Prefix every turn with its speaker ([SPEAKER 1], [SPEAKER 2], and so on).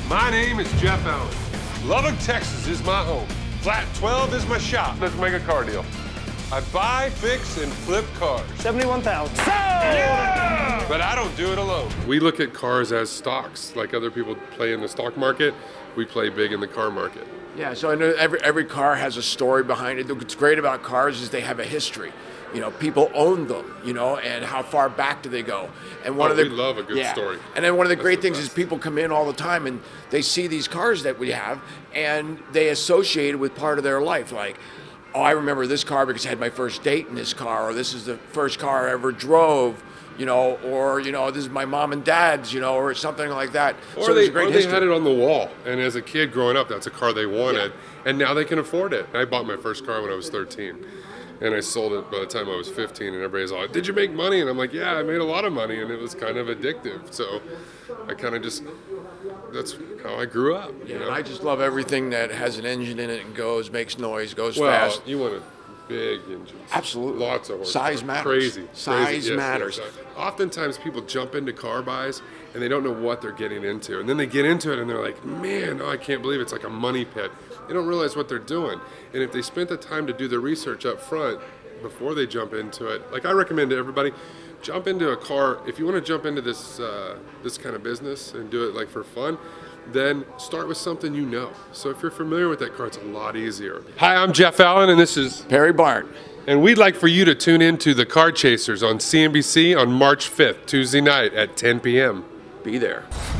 [SPEAKER 1] My name is Jeff Allen. Lubbock, Texas is my home. Flat 12 is my shop. Let's make a car deal. I buy, fix, and flip cars.
[SPEAKER 2] 71,000.
[SPEAKER 1] Yeah! But I don't do it alone. We look at cars as stocks. Like other people play in the stock market, we play big in the car market.
[SPEAKER 3] Yeah, so I know every car has a story behind it. What's great about cars is they have a history. You know, people own them, you know, and how far back do they go? And
[SPEAKER 1] we love a good story.
[SPEAKER 3] And then one of the great things is people come in all the time and they see these cars that we have and they associate it with part of their life. Like, oh, I remember this car because I had my first date in this car, or this is the first car I ever drove, you know, or, you know, this is my mom and dad's, you know, or something like that.
[SPEAKER 1] Or
[SPEAKER 3] so
[SPEAKER 1] they
[SPEAKER 3] history.
[SPEAKER 1] had it on the wall, and as a kid growing up, that's a car they wanted, and now they can afford it. I bought my first car when I was 13, and I sold it by the time I was 15, and everybody's like, did you make money? And I'm like, yeah, I made a lot of money, and it was kind of addictive. So I kind of just, that's how I grew up. You know?
[SPEAKER 3] I just love everything that has an engine in it and goes, makes noise, goes
[SPEAKER 1] well,
[SPEAKER 3] fast.
[SPEAKER 1] You want a big engine.
[SPEAKER 3] Absolutely.
[SPEAKER 1] Lots of horsepower.
[SPEAKER 3] Size matters.
[SPEAKER 1] Crazy.
[SPEAKER 3] Size
[SPEAKER 1] Yes,
[SPEAKER 3] matters.
[SPEAKER 1] Yes. Oftentimes people jump into car buys and they don't know what they're getting into. And then they get into it and they're like, man, oh, I can't believe it's like a money pit. They don't realize what they're doing. And if they spent the time to do the research up front before they jump into it, like I recommend to everybody, jump into a car. If you want to jump into this this kind of business and do it like for fun, then start with something you know. So if you're familiar with that car, it's a lot easier. Hi, I'm Jeff Allen, and this is
[SPEAKER 3] Perry Barndt.
[SPEAKER 1] And we'd like for you to tune in to The Car Chasers on CNBC on March 5th, Tuesday night at 10 p.m.
[SPEAKER 3] Be there.